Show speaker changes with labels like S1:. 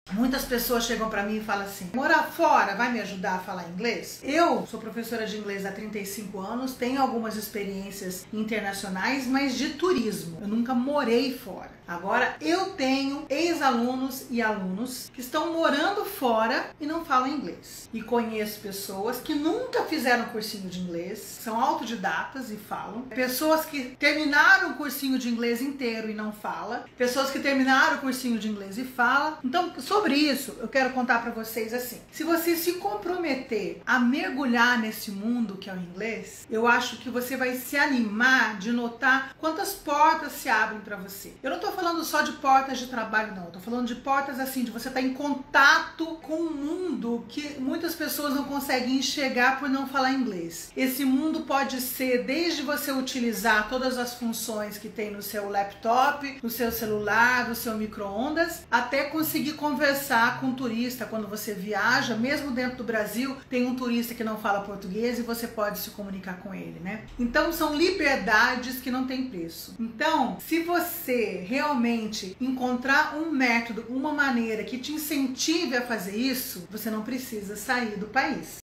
S1: Muitas pessoas chegam para mim e falam assim: morar fora vai me ajudar a falar inglês? Eu sou professora de inglês há 35 anos, tenho algumas experiências internacionais, mas de turismo. Eu nunca morei fora. Agora, eu tenho ex-alunos e alunos que estão morando fora e não falam inglês. E conheço pessoas que nunca fizeram cursinho de inglês, são autodidatas e falam. Pessoas que terminaram o cursinho de inglês inteiro e não falam. Pessoas que terminaram o cursinho de inglês e falam. Então, sobre isso, eu quero contar para vocês assim: se você se comprometer a mergulhar nesse mundo que é o inglês, eu acho que você vai se animar de notar quantas portas se abrem para você. Eu não tô falando só de portas de trabalho, não. Eu tô falando de portas assim, de você estar em contato com um mundo que muitas pessoas não conseguem enxergar por não falar inglês. Esse mundo pode ser desde você utilizar todas as funções que tem no seu laptop, no seu celular, no seu micro-ondas, até conseguir conversar com um turista quando você viaja. Mesmo dentro do Brasil, tem um turista que não fala português e você pode se comunicar com ele, né? Então, são liberdades que não tem preço. Então, se você realmente encontrar um método, uma maneira que te incentive a fazer isso, você não precisa sair do país.